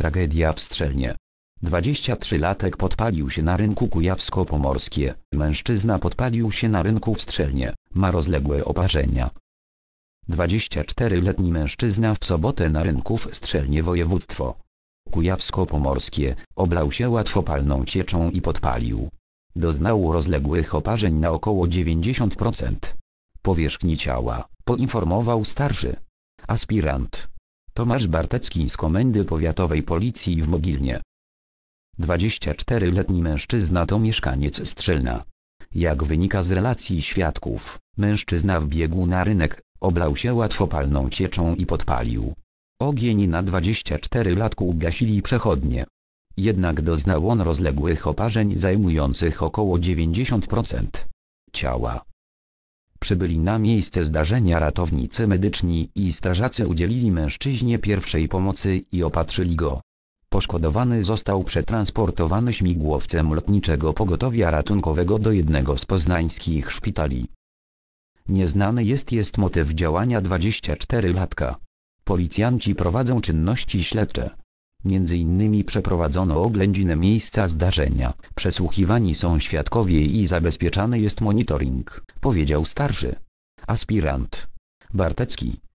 Tragedia w Strzelnie. 23-latek podpalił się na rynku Kujawsko-Pomorskie. Mężczyzna podpalił się na rynku w Strzelnie, ma rozległe oparzenia. 24-letni mężczyzna w sobotę na rynku w Strzelnie województwo Kujawsko-Pomorskie oblał się łatwopalną cieczą i podpalił. Doznał rozległych oparzeń na około 90% powierzchni ciała, poinformował starszy aspirant Tomasz Bartecki z Komendy Powiatowej Policji w Mogilnie. 24-letni mężczyzna to mieszkaniec Strzelna. Jak wynika z relacji świadków, mężczyzna wbiegł na rynek, oblał się łatwopalną cieczą i podpalił. Ogień na 24-latku gasili przechodnie. Jednak doznał on rozległych oparzeń zajmujących około 90% ciała. Przybyli na miejsce zdarzenia ratownicy medyczni i strażacy udzielili mężczyźnie pierwszej pomocy i opatrzyli go. Poszkodowany został przetransportowany śmigłowcem Lotniczego Pogotowia Ratunkowego do jednego z poznańskich szpitali. Nieznany jest motyw działania 24-latka. Policjanci prowadzą czynności śledcze. Między innymi przeprowadzono oględzinę miejsca zdarzenia, przesłuchiwani są świadkowie i zabezpieczany jest monitoring, powiedział starszy aspirant Bartecki.